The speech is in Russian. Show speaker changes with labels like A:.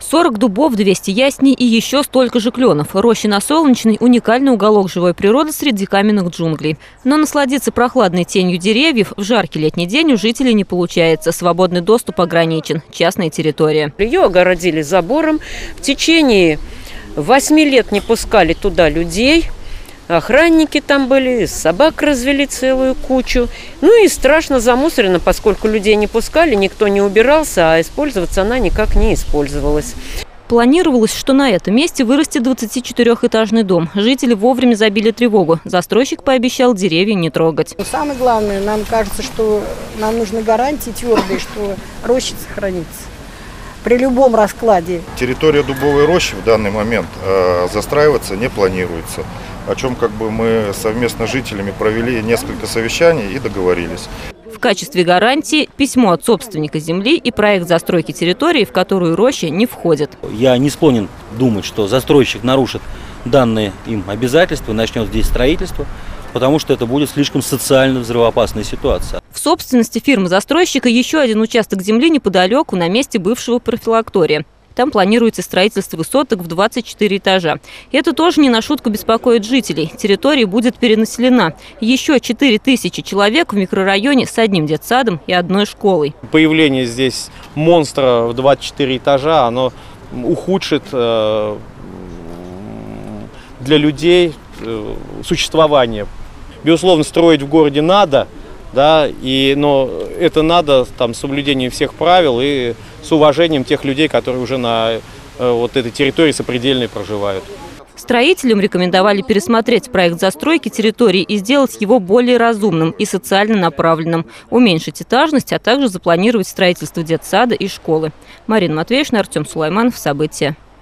A: 40 дубов, 200 ясней и еще столько же кленов. Роща на Солнечной – уникальный уголок живой природы среди каменных джунглей. Но насладиться прохладной тенью деревьев в жаркий летний день у жителей не получается. Свободный доступ ограничен. Частная территория.
B: Ее огородили забором. В течение 8 лет не пускали туда людей. Охранники там были, собак развели целую кучу. Ну и страшно замусорено, поскольку людей не пускали, никто не убирался, а использоваться она никак не использовалась.
A: Планировалось, что на этом месте вырастет 24-этажный дом. Жители вовремя забили тревогу. Застройщик пообещал деревья не трогать.
C: Самое главное, нам кажется, что нам нужны гарантии твердые, что роща сохранится при любом раскладе.
D: Территория дубовой рощи в данный момент застраиваться не планируется, о чем мы совместно с жителями провели несколько совещаний и договорились.
A: В качестве гарантии письмо от собственника земли и проект застройки территории, в которую роща не входит.
E: Я не склонен думать, что застройщик нарушит данные им обязательства и начнет здесь строительство, потому что это будет слишком социально взрывоопасная ситуация.
A: В собственности фирмы-застройщика еще один участок земли неподалеку, на месте бывшего профилактория. Там планируется строительство высоток в 24 этажа. Это тоже не на шутку беспокоит жителей. Территория будет перенаселена. Еще 4000 человек в микрорайоне с одним детсадом и одной школой.
F: Появление здесь монстра в 24 этажа, оно ухудшит для людей существование. Безусловно, строить в городе надо, да, но это надо с соблюдением всех правил и с уважением тех людей, которые уже на этой территории сопредельной проживают.
A: Строителям рекомендовали пересмотреть проект застройки территории и сделать его более разумным и социально направленным, уменьшить этажность, а также запланировать строительство детсада и школы. Марина Матвеевна, Артем Сулайманов. События.